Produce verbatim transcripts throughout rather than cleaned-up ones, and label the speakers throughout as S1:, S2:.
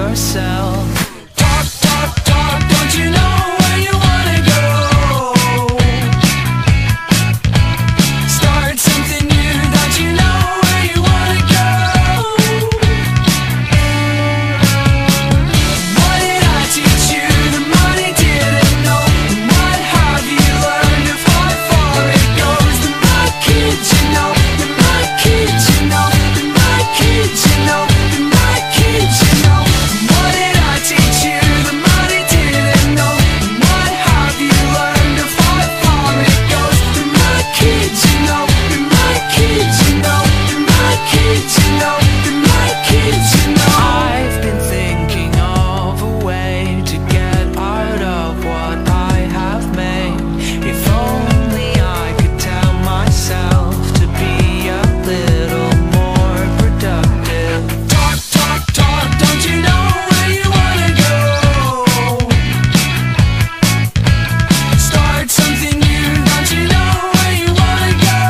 S1: yourself. Talk, talk, talk, don't you know where you wanna go? Start something new, don't you know where you wanna go? What did I teach you the money didn't know? What have you learned of how far it goes? The my kids you know, the my kids you know, the my kids you know, the my kids you know. What did I teach you the money didn't know? What have you learned of how far it goes? The my kids you know, the my kids you know, the my kids you know, the my kids you know. I've been thinking of a way to get out of what I have made. If only I could tell myself to be a little more productive. Talk, talk, talk, don't you know where you wanna go? Start something new, don't you know where you wanna go?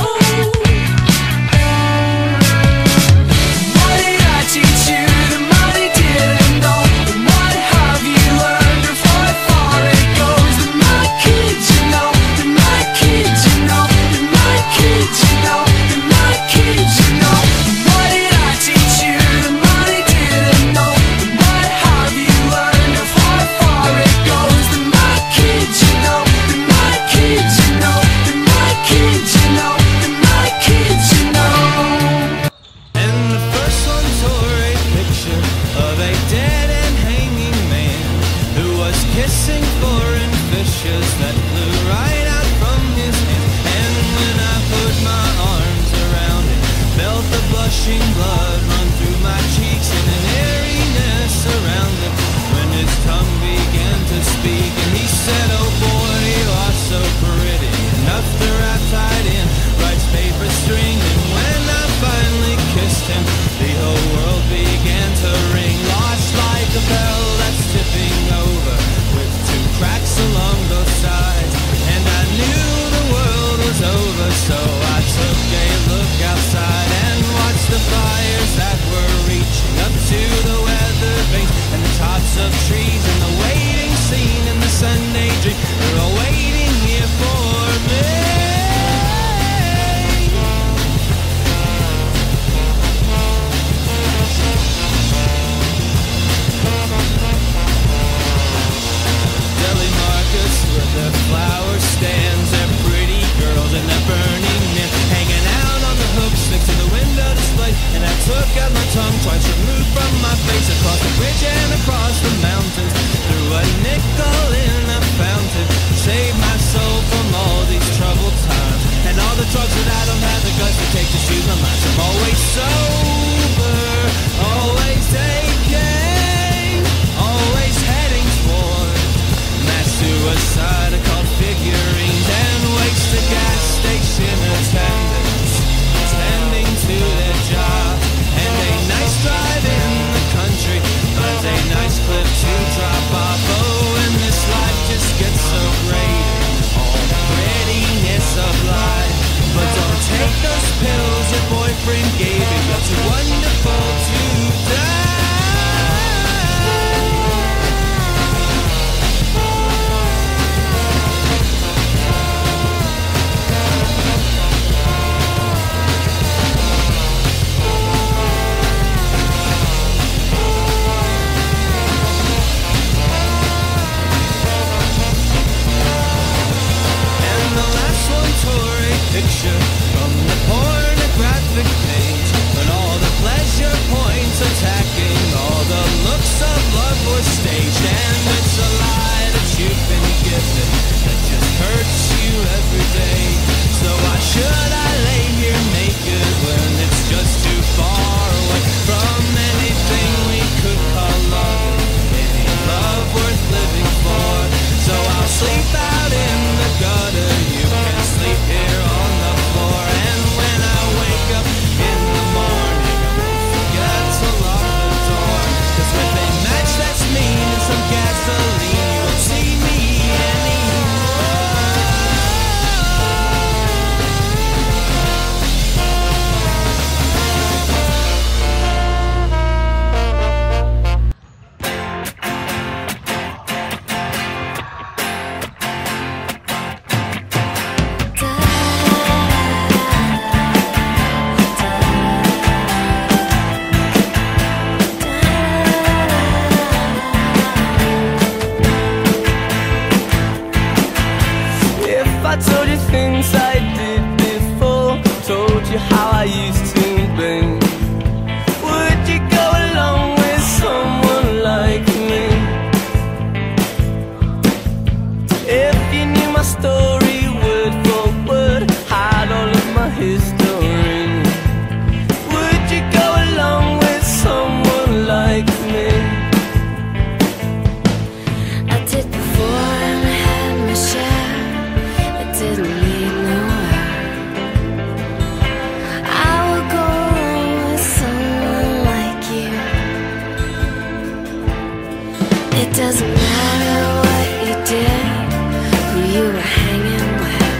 S1: What did I teach you the money didn't know? What have you learned of how far it goes? The my kids you know, the my kids you know, the my kids you know, the my kids you know. What did I teach you the money didn't know? What have you learned of how far it goes? The my kids you know, the my kids you know, the my kids you know, the my kids you know. And the first one tore a picture of a dead and hanging man who was kissing foreign fishes that flew right out from his hand. And when I put my arms around it, felt the blushing blood run through my cheeks and an airiness around it. When his tongue began to speak and he said, "Oh boy, you are so pretty, enough to wrap tied in rice paper string." And when I finally kissed him, the whole world began to ring, lost like a bell that's tipping over with two cracks along both sides. And I knew the world was over, so I took a look outside and watched the fires that were reaching up to the weather vanes and the tops of trees and the waiting scene in the Sunday dream. They're all waiting here for me. Deli markets with their flower stands, they're pretty girls and they're burning men hanging out on the hooks next to the window display. And I took out my tongue twice removed from my face, across the bridge and across the mountains, threw a nickel in a fountain, saved my soul from all these troubled times and all the drugs that I don't have the guts to take to soothe my mind. I'm always sober, always aching, always heading toward mass suicide called figurines and wasted gas station attendants tending to their job. And a nice drive in the country finds a nice clip to drop off. Oh, and this life just gets so great, all the prettiness of life. But don't take those pills your boyfriend gave you, you're too wonderful to die. Picture from the pornographic page, and all the pleasure points attacking all the looks of love were staged. And it's a lie that you've been gifted that just hurts you every day. So why should I lay here naked when it's just too far away from anything we could call love, any love worth living for? So I'll sleep out in the gutter, you can sleep here on the floor. things I did before, told you how I used to be. Would you go along with someone like me? If you knew my story word for word, had all of my history, would you go along with someone like me?
S2: I did before and I had my share. It didn't lead nowhere. I would go along with someone like you. It doesn't matter what you did, who you were hanging with.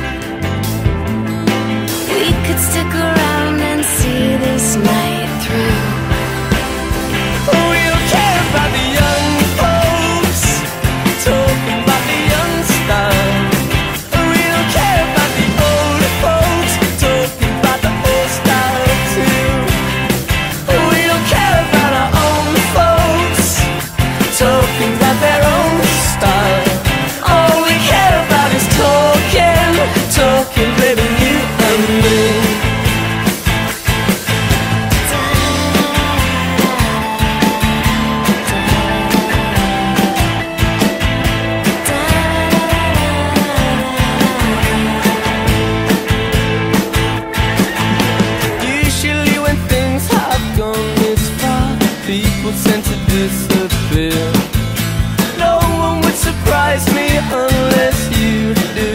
S2: We could stick around and see this night through.
S1: We don't care about the young folks, talking about the young style. We don't care about the old folks, talking about the old style too. We don't care about our own folks, talking about their own style. All we care about is talking, talking, baby, you and me. Usually when things have gone this far, people tend to disappear. No one would surprise me unless you do.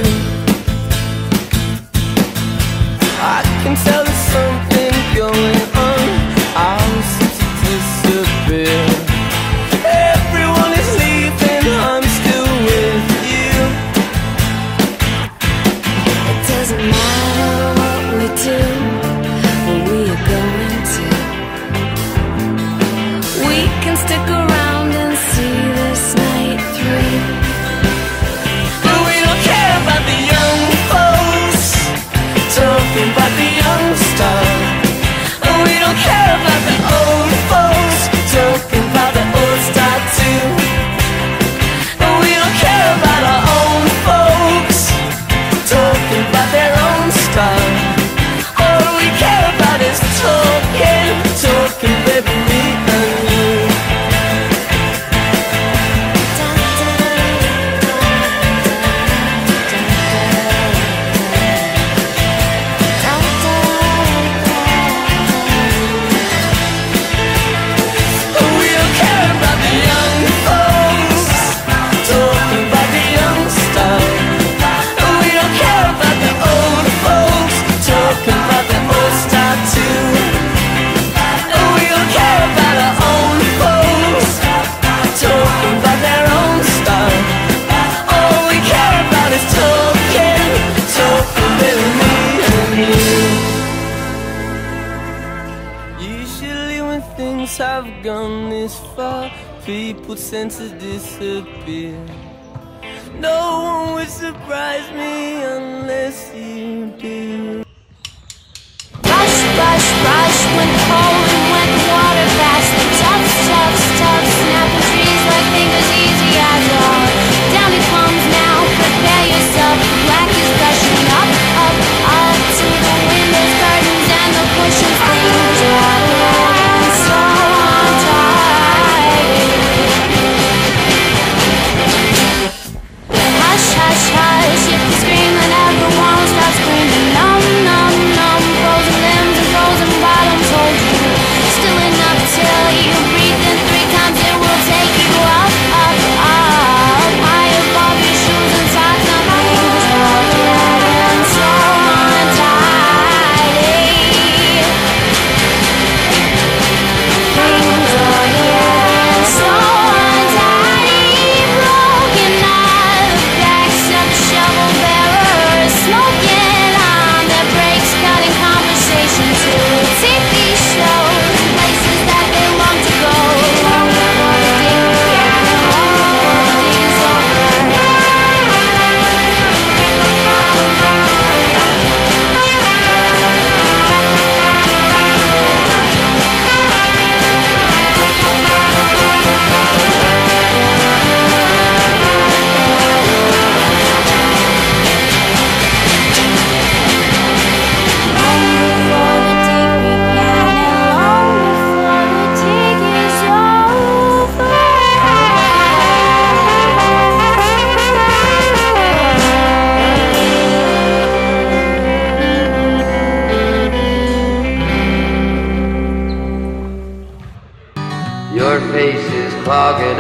S1: I can tell there's something going on, I'll seem to disappear. Everyone is leaving, I'm still with you.
S2: It doesn't matter what we do, where we are going to. We can stick around and see this night through.
S1: But we don't care about the young folks, talking about the young style. And we don't care about the old folks, talking about the old style too. And we don't care about our own folks, talking about their own style. All we care about is talking, talking, baby, me and you. We don't care about the young folks, talking about the young style. We don't care about the old folks, talking about the old style too. We don't care about our own folks, talking about their own style. All we care about is talking, talking with me and you. Usually when things have gone this far, people tend to disappear. No one would surprise me unless you do.
S2: Rush, rush, rush, went cold and went water fast. Tough, tough, tough, snapping trees like fingers easy as all. Down it comes now, prepare yourself. The black is rushing up, up, up to the windows, curtains, and the cushions. Things are going so tight. Hush, hush, hush, if you scream then everyone will start screaming. Numb, numb, numb, frozen limbs and frozen bottoms hold you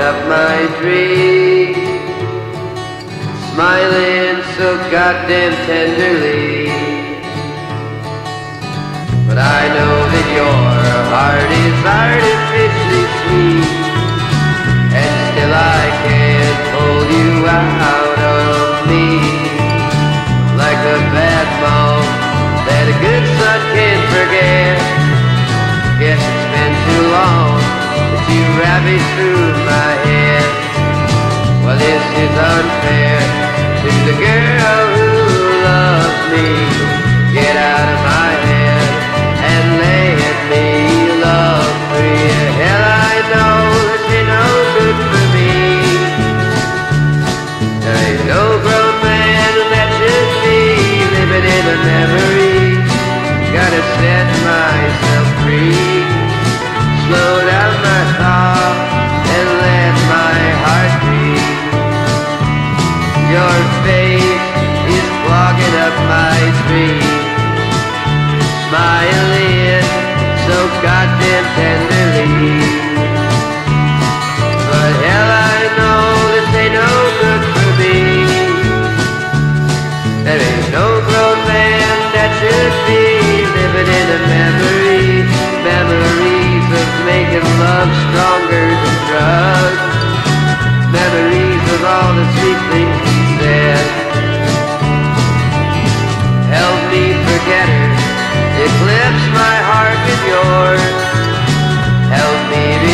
S3: up my tree, smiling so goddamn tenderly. But I know that your heart is artificially sweet, and still I can't pull you out of me. Like a bad mom that a good son can't forget. Guess it's been too long that you ravaged through my head. Well, this is unfair to the girl who loves me. Get out of my head and let me love free. Hell, I know this ain't no good for me. There ain't no grown man that should be living in a memory. Gotta set myself free, slow down my thought and let my heart beat. Your face is clogging up my street, smiling so goddamn tenderly. But hell, I know this ain't no good for me. There ain't no grown man that should be living in a memory. Memories of making love stronger than drugs. Memories of all the sweet things he said. Help me forget her, eclipse my heart with yours. Help me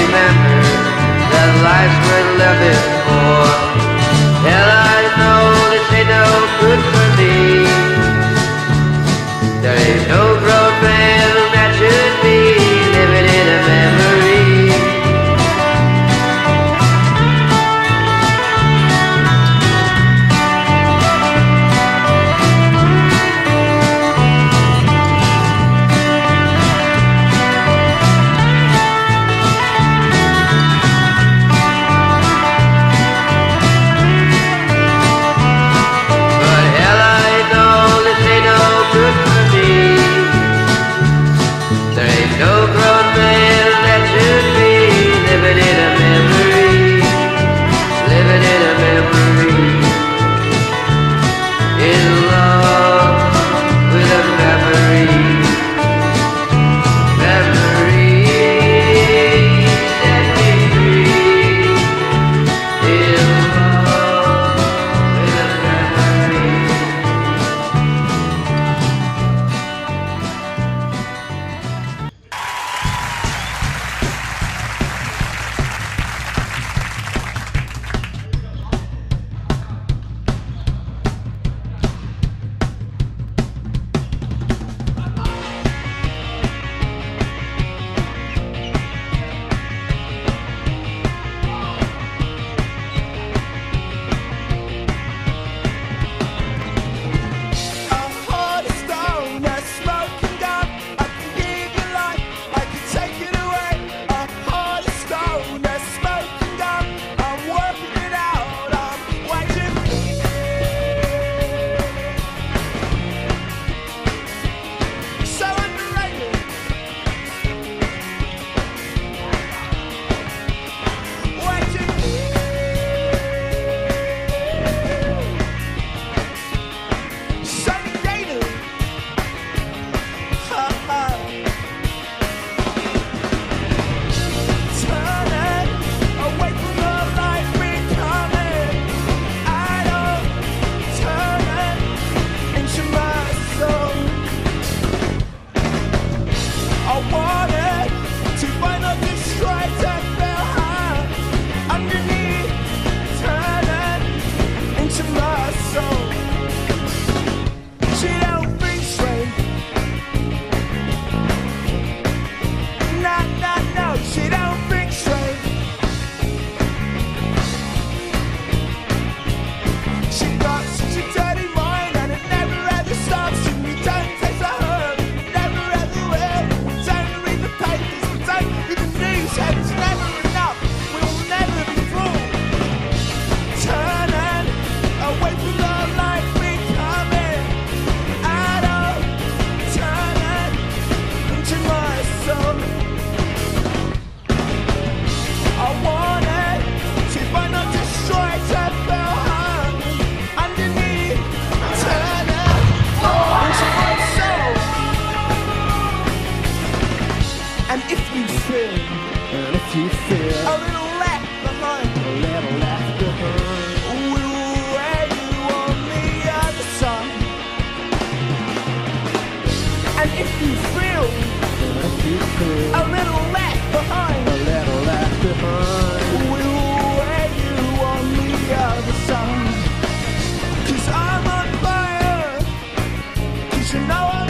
S4: if you feel a little left behind,
S5: A little left behind.
S4: we'll wait you on the other side. Cause I'm on fire, cause you know